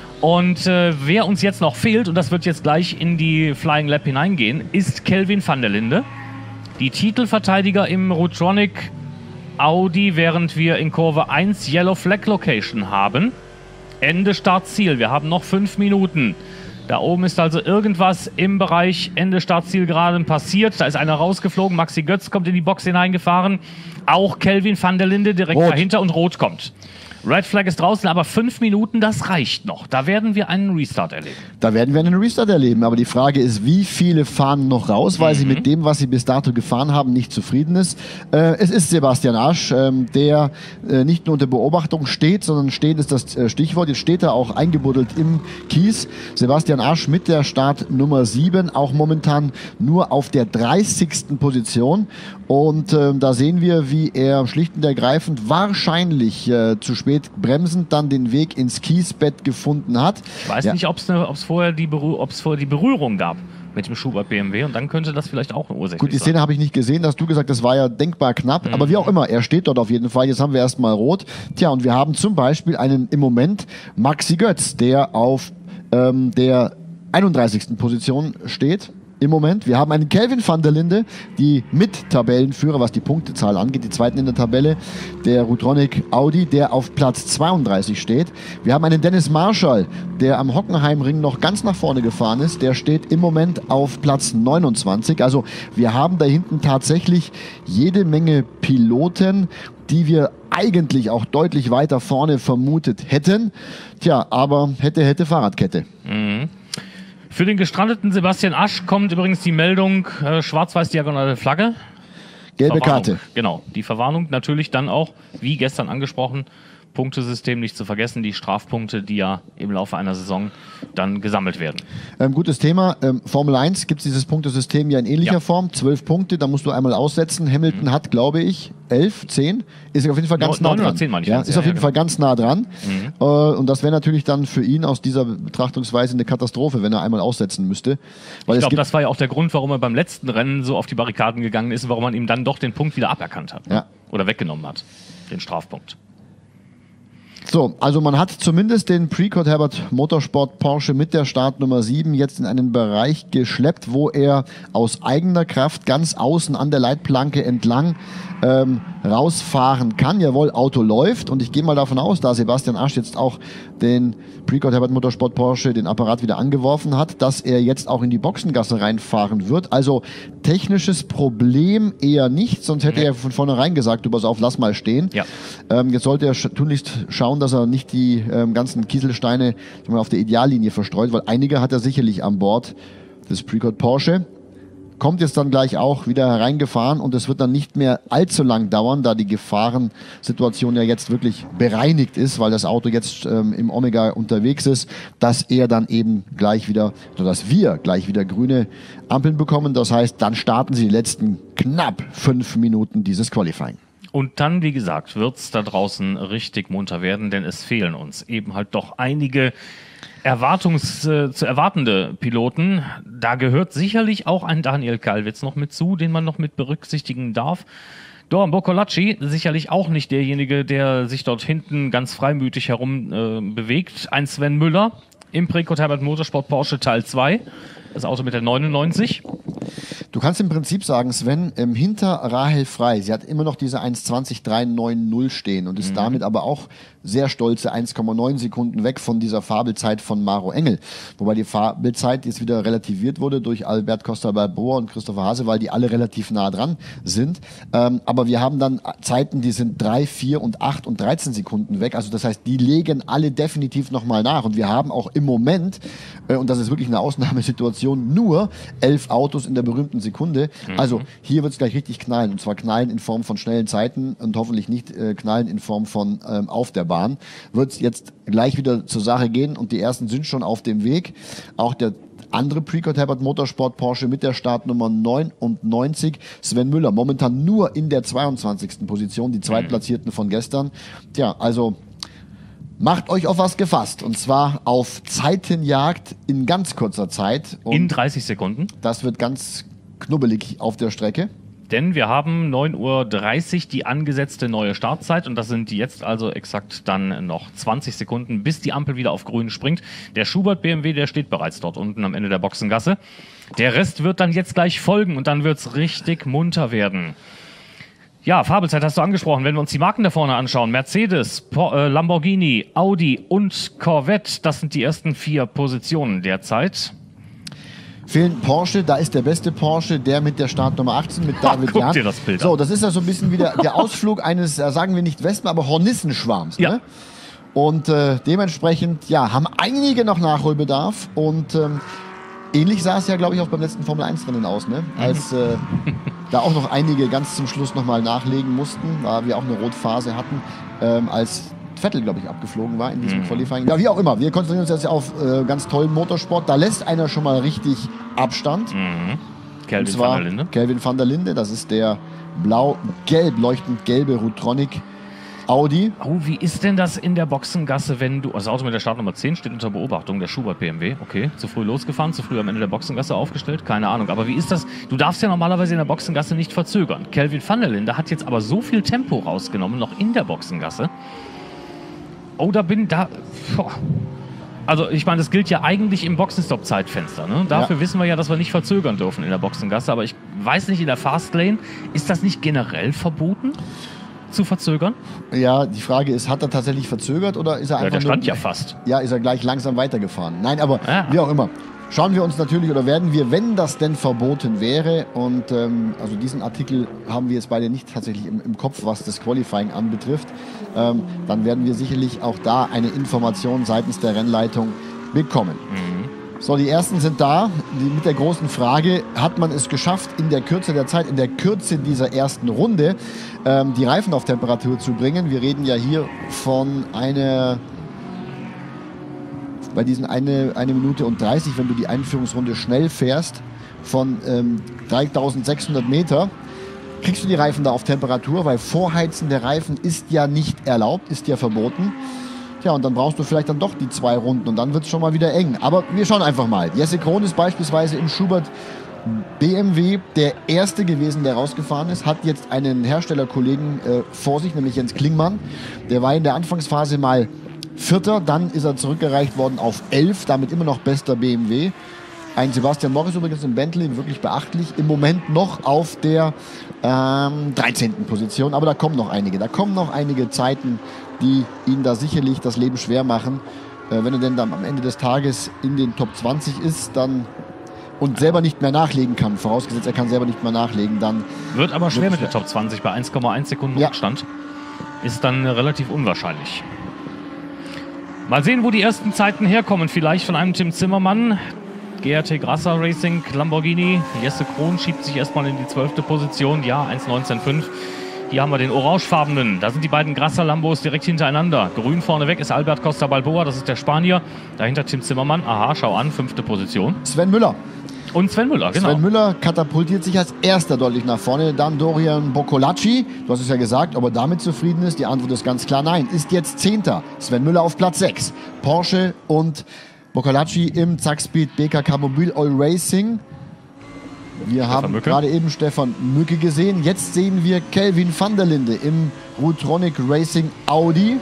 Und wer uns jetzt noch fehlt, und das wird jetzt gleich in die Flying Lap hineingehen, ist Kelvin van der Linde. Die Titelverteidiger im Rutronic Audi, während wir in Kurve 1 Yellow Flag Location haben. Ende Start-Ziel. Wir haben noch 5 Minuten. Da oben ist also irgendwas im Bereich Ende Startziel gerade passiert. Da ist einer rausgeflogen. Maxi Götz kommt in die Box hineingefahren. Auch Kelvin van der Linde direkt dahinter und Rot kommt. Red Flag ist draußen, aber 5 Minuten, das reicht noch. Da werden wir einen Restart erleben. Da werden wir einen Restart erleben. Aber die Frage ist, wie viele fahren noch raus, weil sie mit dem, was sie bis dato gefahren haben, nicht zufrieden ist. Es ist Sebastian Asch, der nicht nur unter Beobachtung steht, sondern stehen ist das Stichwort. Jetzt steht er auch eingebuddelt im Kies. Sebastian Asch mit der Startnummer 7, auch momentan nur auf der 30. Position. Und da sehen wir, wie er schlicht und ergreifend wahrscheinlich zu spät bremsend dann den Weg ins Kiesbett gefunden hat. Ich weiß nicht, ob es vorher die Berührung gab mit dem Schubert BMW und dann könnte das vielleicht auch eine Ursache sein. Gut, die Szene habe ich nicht gesehen, dass du gesagt, das war ja denkbar knapp, aber wie auch immer, er steht dort auf jeden Fall. Jetzt haben wir erstmal Rot. Tja, und wir haben zum Beispiel einen im Moment Maxi Götz, der auf der 31. Position steht. Im Moment. Wir haben einen Kelvin van der Linde, die Mit-Tabellenführer, was die Punktezahl angeht, die zweiten in der Tabelle, der Rutronic Audi, der auf Platz 32 steht. Wir haben einen Dennis Marshall, der am Hockenheimring noch ganz nach vorne gefahren ist. Der steht im Moment auf Platz 29. Also wir haben da hinten tatsächlich jede Menge Piloten, die wir eigentlich auch deutlich weiter vorne vermutet hätten. Tja, aber hätte Fahrradkette. Für den gestrandeten Sebastian Asch kommt übrigens die Meldung schwarz-weiß-diagonale Flagge. Gelbe Karte. Genau, die Verwarnung natürlich dann auch, wie gestern angesprochen, Punktesystem nicht zu vergessen, die Strafpunkte, die ja im Laufe einer Saison dann gesammelt werden. Gutes Thema. Formel 1 gibt es dieses Punktesystem ja in ähnlicher Form. 12 Punkte, da musst du einmal aussetzen. Hamilton hat, glaube ich, 11, 10. Ist auf jeden Fall ganz nah dran. 9 oder 10 meine ich. Ja, ist auf jeden Fall ganz nah dran. Und das wäre natürlich dann für ihn aus dieser Betrachtungsweise eine Katastrophe, wenn er einmal aussetzen müsste. Weil ich glaube, das war ja auch der Grund, warum er beim letzten Rennen so auf die Barrikaden gegangen ist, warum man ihm dann doch den Punkt wieder aberkannt hat. Ja. Oder weggenommen hat, den Strafpunkt. So, also man hat zumindest den Precourt Herbert Motorsport Porsche mit der Startnummer 7 jetzt in einen Bereich geschleppt, wo er aus eigener Kraft ganz außen an der Leitplanke entlang rausfahren kann. Jawohl, Auto läuft und ich gehe mal davon aus, da Sebastian Asch jetzt auch den Precourt Herbert Motorsport Porsche den Apparat wieder angeworfen hat, dass er jetzt auch in die Boxengasse reinfahren wird. Also technisches Problem eher nicht, sonst hätte er von vornherein gesagt, du pass auf, lass mal stehen. Ja. Jetzt sollte er tunlichst schauen, dass er nicht die ganzen Kieselsteine auf der Ideallinie verstreut, weil einige hat er sicherlich an Bord des Precourt Porsche. Kommt jetzt dann gleich auch wieder hereingefahren und es wird dann nicht mehr allzu lang dauern, da die Gefahrensituation ja jetzt wirklich bereinigt ist, weil das Auto jetzt im Omega unterwegs ist, dass er dann eben gleich wieder, oder dass wir gleich wieder grüne Ampeln bekommen. Das heißt, dann starten sie die letzten knapp 5 Minuten dieses Qualifying. Und dann, wie gesagt, wird es da draußen richtig munter werden, denn es fehlen uns eben halt doch einige zu erwartende Piloten. Da gehört sicherlich auch ein Daniel Kalwitz noch mit zu, den man noch mit berücksichtigen darf. Doron Boccolacci, sicherlich auch nicht derjenige, der sich dort hinten ganz freimütig herum bewegt. Ein Sven Müller im Precourt Herbert Motorsport Porsche Teil 2. Das Auto mit der 99. Du kannst im Prinzip sagen, Sven, hinter Rahel Frey, sie hat immer noch diese 1:20,390 stehen und ist damit aber auch sehr stolze 1,9 Sekunden weg von dieser Fabelzeit von Maro Engel. Wobei die Fabelzeit jetzt wieder relativiert wurde durch Albert Costa-Balboa und Christopher Hase, weil die alle relativ nah dran sind. Aber wir haben dann Zeiten, die sind 3, 4 und 8 und 13 Sekunden weg. Also das heißt, die legen alle definitiv nochmal nach. Und wir haben auch im Moment, und das ist wirklich eine Ausnahmesituation, nur 11 Autos in der berühmten Sekunde. Also hier wird es gleich richtig knallen. Und zwar knallen in Form von schnellen Zeiten und hoffentlich nicht knallen in Form von auf der Bahn. Wird es jetzt gleich wieder zur Sache gehen und die ersten sind schon auf dem Weg. Auch der andere Precourt Herbert Motorsport Porsche mit der Startnummer 99, Sven Müller, momentan nur in der 22. Position, die Zweitplatzierten von gestern. Tja, also macht euch auf was gefasst. Und zwar auf Zeitenjagd in ganz kurzer Zeit. Und in 30 Sekunden. das wird ganz knubbelig auf der Strecke. Denn wir haben 9:30 Uhr die angesetzte neue Startzeit und das sind jetzt also exakt dann noch 20 Sekunden, bis die Ampel wieder auf grün springt. Der Schubert BMW, der steht bereits dort unten am Ende der Boxengasse. Der Rest wird dann jetzt gleich folgen und dann wird's richtig munter werden. Ja, Fabelzeit hast du angesprochen. Wenn wir uns die Marken da vorne anschauen, Mercedes, Lamborghini, Audi und Corvette, das sind die ersten 4 Positionen derzeit. Fehlen Porsche, da ist der beste Porsche, der mit der Startnummer 18, mit David Guck Jahn. dir das Bild So, an. das ist ja so ein bisschen wieder der Ausflug eines, sagen wir nicht Wespen, aber Hornissenschwarms. Ja. Ne? Und dementsprechend, ja, haben einige noch Nachholbedarf und ähnlich sah es ja, glaube ich, auch beim letzten Formel-1-Rennen aus, ne? Als da auch noch einige ganz zum Schluss nochmal nachlegen mussten, da wir auch eine Rotphase hatten, als Vettel, glaube ich, abgeflogen war in diesem Qualifying. Ja, wie auch immer. Wir konzentrieren uns jetzt auf ganz tollen Motorsport. Da lässt einer schon mal richtig Abstand. Kelvin van der Linde. Kelvin van der Linde, das ist der blau-gelb, leuchtend gelbe Rutronic Audi. Oh, wie ist denn das in der Boxengasse, wenn du... Also das Auto mit der Startnummer 10 steht unter Beobachtung, der Schubert BMW. Okay, zu früh losgefahren, zu früh am Ende der Boxengasse aufgestellt, keine Ahnung. Aber wie ist das? Du darfst ja normalerweise in der Boxengasse nicht verzögern. Kelvin van der Linde hat jetzt aber so viel Tempo rausgenommen, noch in der Boxengasse. Oh, Also ich meine, das gilt ja eigentlich im Boxenstopp-Zeitfenster. Ne? Dafür wissen wir ja, dass wir nicht verzögern dürfen in der Boxengasse. Aber ich weiß nicht, in der Fastlane, ist das nicht generell verboten, zu verzögern? Ja, die Frage ist, hat er tatsächlich verzögert oder ist er einfach der stand ja fast. Ja, ist er gleich langsam weitergefahren. Nein, aber wie auch immer. Schauen wir uns natürlich, oder werden wir, wenn das denn verboten wäre, und also diesen Artikel haben wir jetzt beide nicht tatsächlich im Kopf, was das Qualifying anbetrifft, dann werden wir sicherlich auch da eine Information seitens der Rennleitung bekommen. So, die ersten sind da, mit der großen Frage, hat man es geschafft, in der Kürze der Zeit, in der Kürze dieser ersten Runde, die Reifen auf Temperatur zu bringen. Wir reden ja hier von bei diesen 1 Minute und 30, wenn du die Einführungsrunde schnell fährst, von 3600 Meter, kriegst du die Reifen da auf Temperatur, weil Vorheizen der Reifen ist ja nicht erlaubt, ist ja verboten. Tja, und dann brauchst du vielleicht dann doch die 2 Runden und dann wird es schon mal wieder eng. Aber wir schauen einfach mal. Jesse Krohn ist beispielsweise im Schubert BMW der Erste gewesen, der rausgefahren ist, hat jetzt einen Herstellerkollegen vor sich, nämlich Jens Klingmann. Der war in der Anfangsphase mal Vierter, dann ist er zurückgereicht worden auf 11, damit immer noch bester BMW. Ein Sebastian Morris übrigens im Bentley, wirklich beachtlich, im Moment noch auf der 13. Position, aber da kommen noch einige Zeiten, die ihn da sicherlich das Leben schwer machen. Wenn er denn dann am Ende des Tages in den Top 20 ist, dann und selber nicht mehr nachlegen kann, vorausgesetzt er kann selber nicht mehr nachlegen, dann... Wird aber schwer mit der Top 20 bei 1,1 Sekunden Rückstand. Ist dann relativ unwahrscheinlich. Mal sehen, wo die ersten Zeiten herkommen. Vielleicht von einem Tim Zimmermann, GRT Grasser Racing, Lamborghini. Jesse Krohn schiebt sich erstmal in die 12. Position. Ja, 1,19,5. Hier haben wir den orangefarbenen. Da sind die beiden Grasser Lambos direkt hintereinander. Grün vorneweg ist Albert Costa Balboa, das ist der Spanier. Dahinter Tim Zimmermann. Aha, schau an, 5. Position. Sven Müller. Und Sven Müller, genau. Sven Müller katapultiert sich als erster deutlich nach vorne. Dann Dorian Boccolacci. Du hast es ja gesagt, ob er damit zufrieden ist. Die Antwort ist ganz klar nein. Ist jetzt 10. Sven Müller auf Platz 6. Porsche und Boccolacci im Zackspeed BKK Mobil All Racing. Wir haben gerade eben Stefan Mücke gesehen. Jetzt sehen wir Kelvin van der Linde im Rutronic Racing Audi.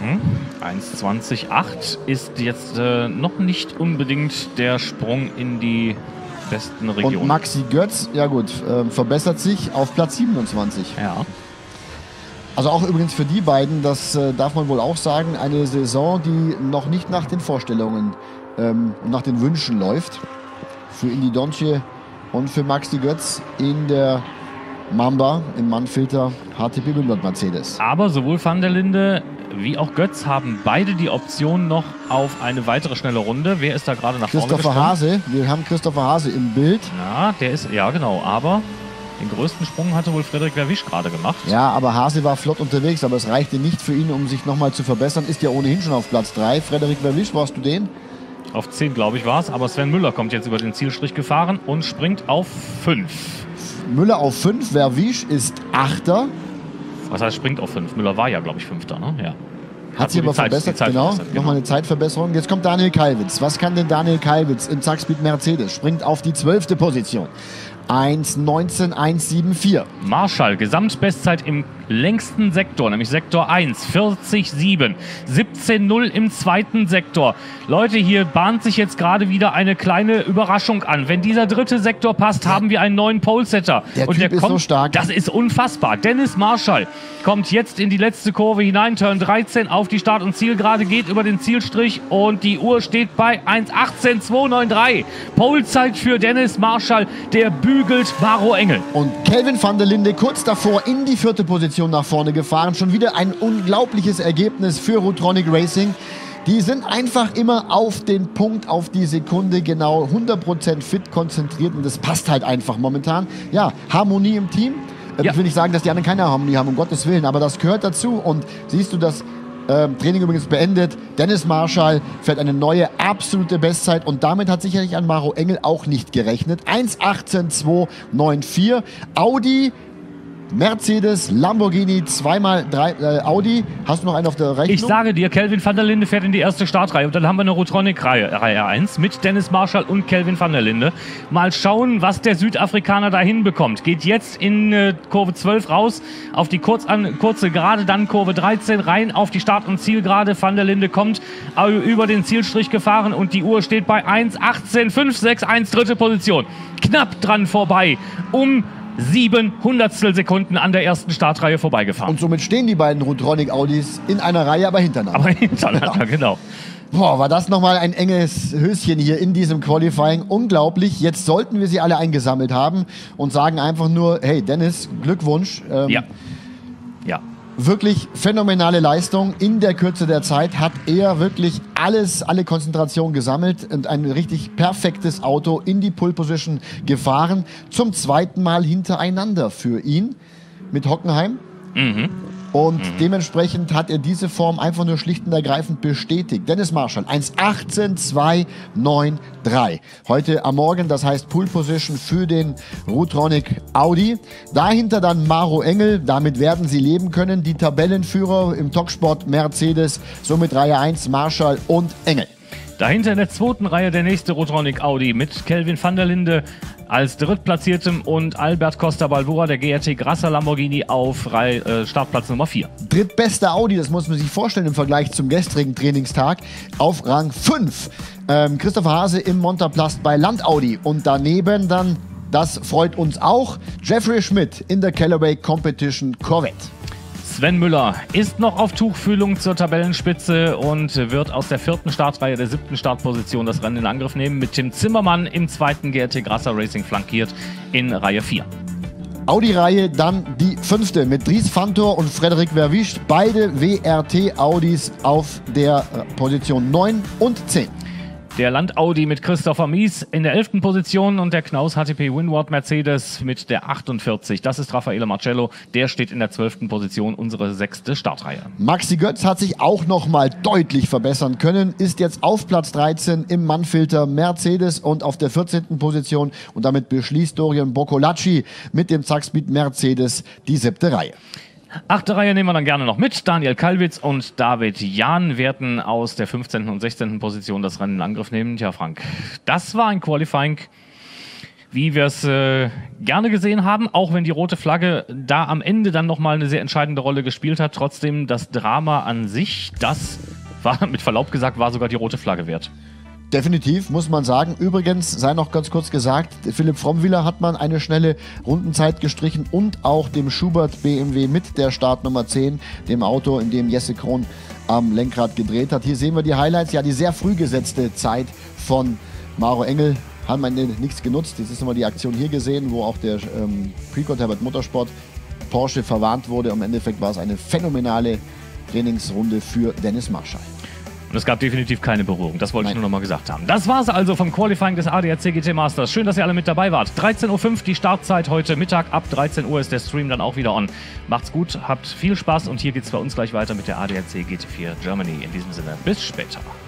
1,20,8 ist jetzt noch nicht unbedingt der Sprung in die besten Regionen. Und Maxi Götz, ja gut, verbessert sich auf Platz 27. Ja. Also auch übrigens für die beiden, das darf man wohl auch sagen, eine Saison, die noch nicht nach den Vorstellungen und nach den Wünschen läuft. Für Indy Dontje und für Maxi Götz in der Mamba im Mannfilter HTP 500 Mercedes. Aber sowohl van der Linde wie auch Götz haben beide die Option noch auf eine weitere schnelle Runde. Wer ist da gerade nach vorne Christopher Hase. Wir haben Christopher Hase im Bild. Ja, der ist, ja genau, aber den größten Sprung hatte wohl Frederik Verwisch gerade gemacht. Ja, aber Hase war flott unterwegs, aber es reichte nicht für ihn, um sich nochmal zu verbessern. Ist ja ohnehin schon auf Platz 3. Frederik Verwisch, warst du den? Auf 10, glaube ich, war es. Aber Sven Müller kommt jetzt über den Zielstrich gefahren und springt auf 5. Müller auf 5, Verwisch ist 8. Was heißt, springt auf 5? Müller war ja, glaube ich, 5. Ne? Ja. Hat sich aber verbessert, genau. Nochmal eine Zeitverbesserung. Jetzt kommt Daniel Kalwitz. Was kann denn Daniel Kalwitz im Zackspeed Mercedes? Springt auf die 12. Position. 1,19,174. Marschall, Gesamtbestzeit im längsten Sektor, nämlich Sektor 1, 40,7. 17,0 im zweiten Sektor. Leute, hier bahnt sich jetzt gerade wieder eine kleine Überraschung an. Wenn dieser dritte Sektor passt, haben wir einen neuen Polesetter. Und der kommt so stark. Das ist unfassbar. Dennis Marschall kommt jetzt in die letzte Kurve hinein, Turn 13 auf die Start- und Zielgerade, geht über den Zielstrich und die Uhr steht bei 1,18,293. Polezeit für Dennis Marschall, der bügelt Maro Engel. Und Kelvin van der Linde kurz davor in die 4. Position nach vorne gefahren. Schon wieder ein unglaubliches Ergebnis für Rutronic Racing. Die sind einfach immer auf den Punkt, auf die Sekunde genau 100% fit konzentriert und das passt halt einfach momentan. Ja, Harmonie im Team. Ja. Ich will nicht sagen, dass die anderen keine Harmonie haben, um Gottes Willen, aber das gehört dazu und siehst du, das Training übrigens beendet. Dennis Marschall fährt eine neue absolute Bestzeit und damit hat sicherlich an Maro Engel auch nicht gerechnet. 1,18,294. Audi, Mercedes, Lamborghini, 2x3 Audi. Hast du noch einen auf der Rechnung? Ich sage dir, Kelvin van der Linde fährt in die erste Startreihe und dann haben wir eine Rutronic-Reihe 1 mit Dennis Marschall und Kelvin van der Linde. Mal schauen, was der Südafrikaner da hinbekommt. Geht jetzt in Kurve 12 raus, auf die kurze Gerade, dann Kurve 13 rein auf die Start- und Zielgerade. Van der Linde kommt über den Zielstrich gefahren und die Uhr steht bei 1,18,561, dritte Position. Knapp dran vorbei, 7 Hundertstel Sekunden an der ersten Startreihe vorbeigefahren. Und somit stehen die beiden Rutronic Audis in einer Reihe, aber hintereinander. Aber hintereinander, genau. Boah, war das nochmal ein enges Höschen hier in diesem Qualifying. Unglaublich. Jetzt sollten wir sie alle eingesammelt haben und sagen einfach nur, hey Dennis, Glückwunsch. Ja. Wirklich phänomenale Leistung. In der Kürze der Zeit hat er wirklich alle Konzentration gesammelt und ein richtig perfektes Auto in die Pole Position gefahren. Zum zweiten Mal hintereinander für ihn mit Hockenheim. Und dementsprechend hat er diese Form einfach nur schlicht und ergreifend bestätigt. Dennis Marschall, 1,18,293. Heute am Morgen, das heißt Pole Position für den Rutronic Audi. Dahinter dann Maro Engel, damit werden sie leben können. Die Tabellenführer im Topsport Mercedes, somit Reihe 1 Marschall und Engel. Dahinter in der zweiten Reihe der nächste Rutronic Audi mit Kelvin van der Linde als Drittplatziertem und Albert Costa Balbora, der GRT Grasser Lamborghini, auf Startplatz Nummer 4. Drittbester Audi, das muss man sich vorstellen im Vergleich zum gestrigen Trainingstag, auf Rang 5. Christopher Hase im Montaplast bei Land Audi und daneben dann, das freut uns auch, Jeffrey Schmidt in der Callaway Competition Corvette. Sven Müller ist noch auf Tuchfühlung zur Tabellenspitze und wird aus der 4. Startreihe der 7. Startposition das Rennen in Angriff nehmen, mit Tim Zimmermann im 2. GRT Grasser Racing flankiert in Reihe 4. Audi-Reihe dann die 5. mit Dries Fantor und Frederik Verwisch, beide WRT-Audis auf der Position 9 und 10. Der Land Audi mit Christopher Mies in der 11. Position und der Knaus HTP Windward Mercedes mit der 48. Das ist Raffaele Marcello, der steht in der 12. Position, unsere 6. Startreihe. Maxi Götz hat sich auch nochmal deutlich verbessern können, ist jetzt auf Platz 13 im Mannfilter Mercedes und auf der 14. Position und damit beschließt Dorian Boccolacci mit dem Zackspeed Mercedes die 7. Reihe. 8. Reihe nehmen wir dann gerne noch mit. Daniel Kalwitz und David Jahn werden aus der 15. und 16. Position das Rennen in Angriff nehmen. Tja, Frank, das war ein Qualifying, wie wir es gerne gesehen haben, auch wenn die rote Flagge da am Ende dann nochmal eine sehr entscheidende Rolle gespielt hat. Trotzdem, das Drama an sich, das war, mit Verlaub gesagt, war sogar die rote Flagge wert. Definitiv, muss man sagen. Übrigens, sei noch ganz kurz gesagt, Philipp Frommwiller hat man eine schnelle Rundenzeit gestrichen und auch dem Schubert BMW mit der Startnummer 10, dem Auto, in dem Jesse Krohn am Lenkrad gedreht hat. Hier sehen wir die Highlights, ja die sehr früh gesetzte Zeit von Maro Engel. Haben am Ende nichts genutzt. Jetzt ist nochmal die Aktion hier gesehen, wo auch der Precourt Herbert Motorsport Porsche verwarnt wurde. Im Endeffekt war es eine phänomenale Trainingsrunde für Dennis Marschall. Und es gab definitiv keine Berührung. Das wollte ich nur noch mal gesagt haben. Das war's also vom Qualifying des ADAC GT Masters. Schön, dass ihr alle mit dabei wart. 13.05 Uhr die Startzeit heute Mittag. Ab 13 Uhr ist der Stream dann auch wieder on. Macht's gut, habt viel Spaß und hier geht's bei uns gleich weiter mit der ADAC GT4 Germany. In diesem Sinne, bis später.